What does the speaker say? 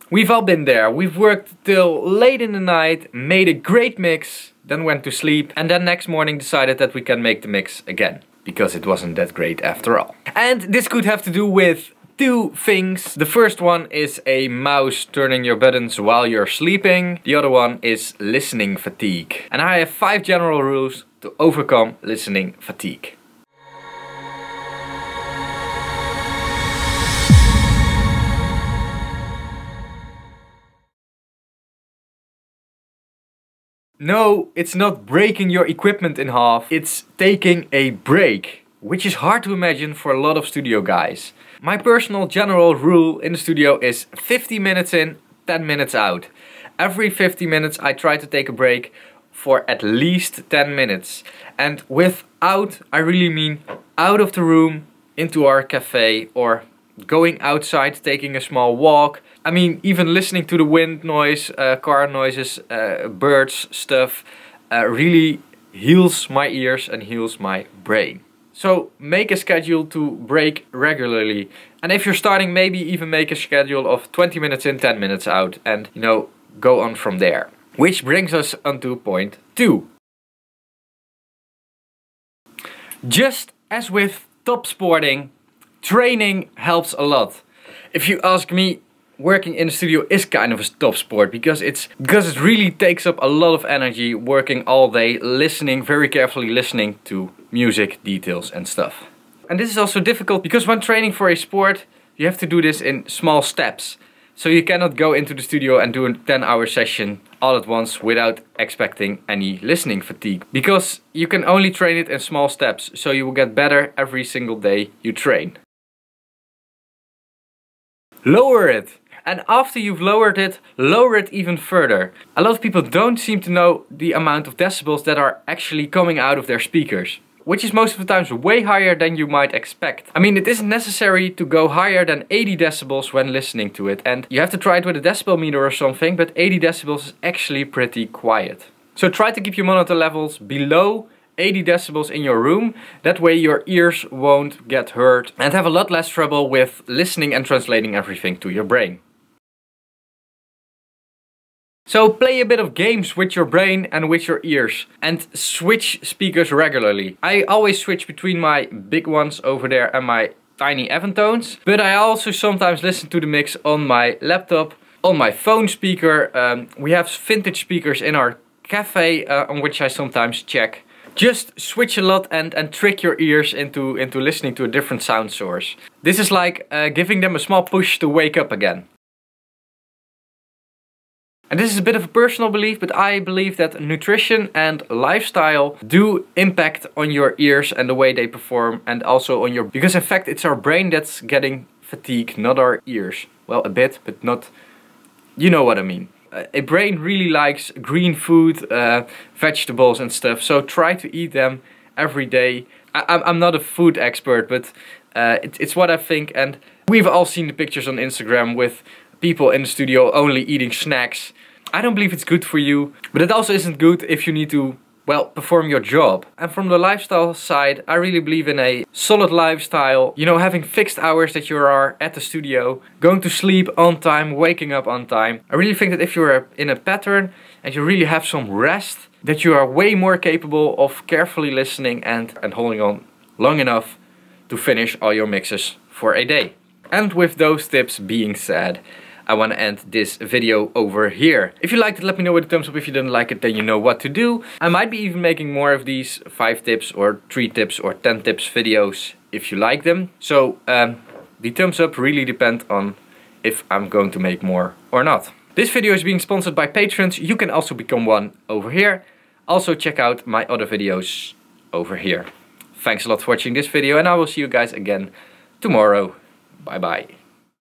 We've all been there. We've worked till late in the night, made a great mix, then went to sleep, and then next morning decided that we can make the mix again. Because it wasn't that great after all. And this could have to do with two things. The first one is a mouse turning your buttons while you're sleeping. The other one is listening fatigue. And I have 5 general rules to overcome listening fatigue. No, it's not breaking your equipment in half, it's taking a break, which is hard to imagine for a lot of studio guys. My personal general rule in the studio is 50 minutes in, 10 minutes out. Every 50 minutes I try to take a break for at least 10 minutes. And with out, I really mean out of the room, into our cafe, or going outside, taking a small walk. I mean, even listening to the wind noise, car noises, birds, stuff, really heals my ears and heals my brain. So make a schedule to break regularly. And if you're starting, maybe even make a schedule of 20 minutes in, 10 minutes out. And, you know, go on from there. Which brings us onto point 2. Just as with top sporting, training helps a lot. If you ask me, working in the studio is kind of a top sport because it really takes up a lot of energy working all day, listening, very carefully listening to music, details and stuff. And this is also difficult because when training for a sport, you have to do this in small steps. So you cannot go into the studio and do a 10-hour session all at once without expecting any listening fatigue. Because you can only train it in small steps, so you will get better every single day you train. Lower it. And after you've lower it even further. A lot of people don't seem to know the amount of decibels that are actually coming out of their speakers. Which is most of the times way higher than you might expect. I mean, it isn't necessary to go higher than 80 decibels when listening to it. And you have to try it with a decibel meter or something, but 80 decibels is actually pretty quiet. So try to keep your monitor levels below 80 decibels in your room. That way your ears won't get hurt and have a lot less trouble with listening and translating everything to your brain. So play a bit of games with your brain and with your ears and switch speakers regularly. I always switch between my big ones over there and my tiny Evantones, but I also sometimes listen to the mix on my laptop, on my phone speaker. We have vintage speakers in our cafe on which I sometimes check. Just switch a lot and trick your ears into listening to a different sound source. This is like giving them a small push to wake up again. And this is a bit of a personal belief, but I believe that nutrition and lifestyle do impact on your ears and the way they perform, and also on your... Because in fact it's our brain that's getting fatigue, not our ears. Well, a bit, but not... You know what I mean. A brain really likes green food, vegetables and stuff, so try to eat them every day. I'm not a food expert, but it's what I think, and we've all seen the pictures on Instagram with people in the studio only eating snacks. I don't believe it's good for you, but it also isn't good if you need to, well, perform your job. And from the lifestyle side, I really believe in a solid lifestyle. You know, having fixed hours that you are at the studio, going to sleep on time, waking up on time. I really think that if you're in a pattern and you really have some rest, that you are way more capable of carefully listening and holding on long enough to finish all your mixes for a day. And with those tips being said, I want to end this video over here. If you liked it, let me know with a thumbs up. If you didn't like it, then you know what to do. I might be even making more of these 5 tips or 3 tips or 10 tips videos if you like them. So the thumbs up really depend on if I'm going to make more or not. This video is being sponsored by patrons. You can also become one over here. Also check out my other videos over here. Thanks a lot for watching this video, and I will see you guys again tomorrow. Bye bye.